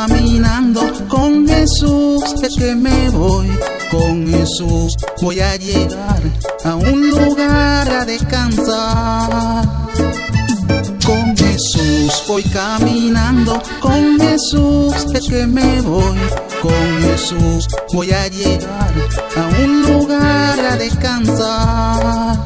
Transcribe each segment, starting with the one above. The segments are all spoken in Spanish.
caminando con Jesús, es que me voy con Jesús. Voy a llegar a un lugar a descansar. Con Jesús voy caminando, con Jesús es que me voy. Con Jesús voy a llegar a un lugar a descansar.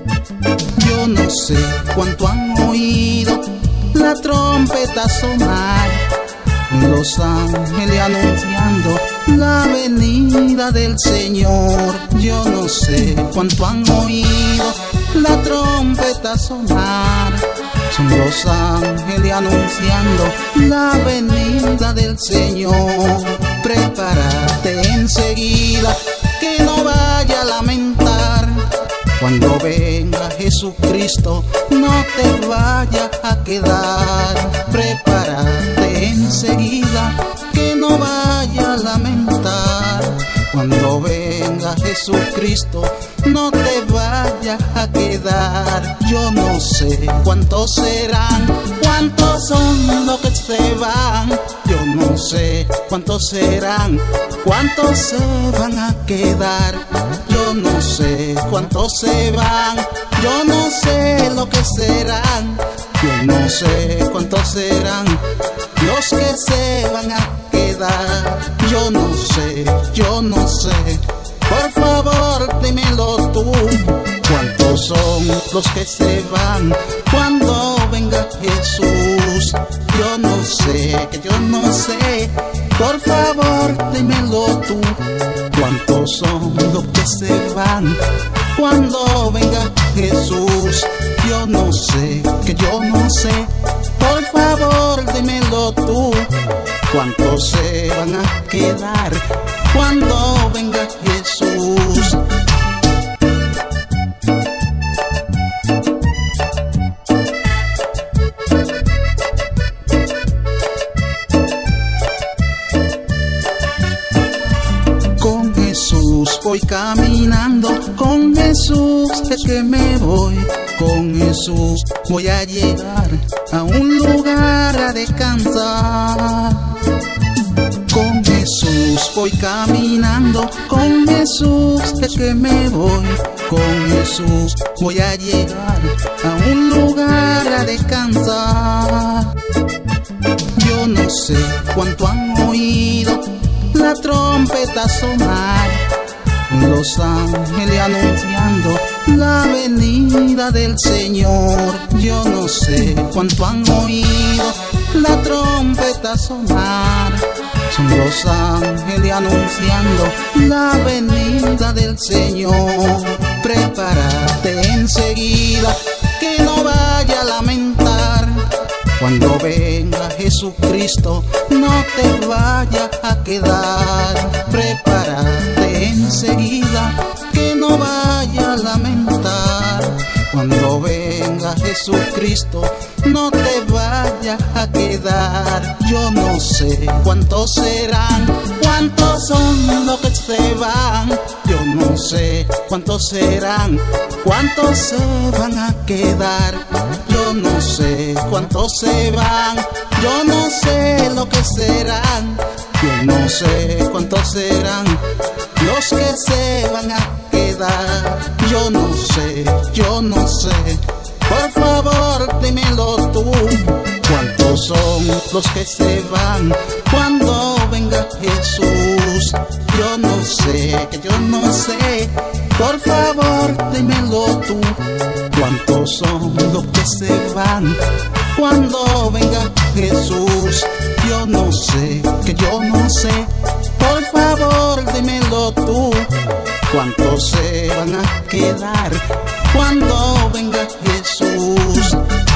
Yo no sé cuánto han oído la trompeta sonar, los ángeles anunciando la venida del Señor. Yo no sé cuánto han oído la trompeta sonar, son los ángeles anunciando la venida del Señor. Prepárate enseguida, que no vaya a lamentar. Cuando venga Jesucristo, no te vaya a quedar. Prepárate enseguida, que no vaya a lamentar. Cuando venga Jesucristo, no te vaya a quedar. Yo no sé cuántos serán, cuántos son los que se van. Yo no sé cuántos serán, cuántos se van a quedar. Yo no sé cuántos se van, yo no sé lo que serán. Yo no sé cuántos serán los que se van a quedar. Yo no sé, yo no sé. Por favor, dímelo tú. ¿Cuántos son los que se van cuando venga Jesús? Yo no sé, que yo no sé. Por favor, dímelo tú. ¿Cuántos son los que se van cuando venga Jesús? Yo no sé, que yo no sé. Por favor, dímelo tú. ¿Cuántos se van a quedar cuando venga Jesús? Con Jesús voy caminando, con Jesús es que me voy. Con Jesús voy a llegar a un lugar a descansar. Con Jesús voy caminando, con Jesús es que me voy. Con Jesús voy a llegar a un lugar a descansar. Yo no sé cuánto han oído la trompeta sonar, los ángeles anunciando la venida del Señor. Yo no sé cuánto han oído la trompeta sonar, son los ángeles anunciando la venida del Señor. Prepárate enseguida, que no vaya a lamentar. Cuando venga Jesucristo, no te vaya a quedar. Prepárate enseguida, que no vaya a lamentar. Cuando venga Jesucristo, no te vaya a quedar. Yo no sé cuántos serán, cuántos son los que se van. Yo no sé cuántos serán, cuántos se van a quedar. Yo no sé cuántos se van, yo no sé lo que serán. Yo no sé cuántos serán los que se van a quedar. Yo no sé, yo no sé. Por favor, dímelo tú. ¿Cuántos son los que se van cuando venga Jesús? Yo no sé, que yo no sé. Por favor, dímelo tú. ¿Cuántos son los que se van cuando venga Jesús? Yo no sé, que yo no sé. Por favor, dímelo tú. ¿Cuántos se van a quedar cuando venga Jesús?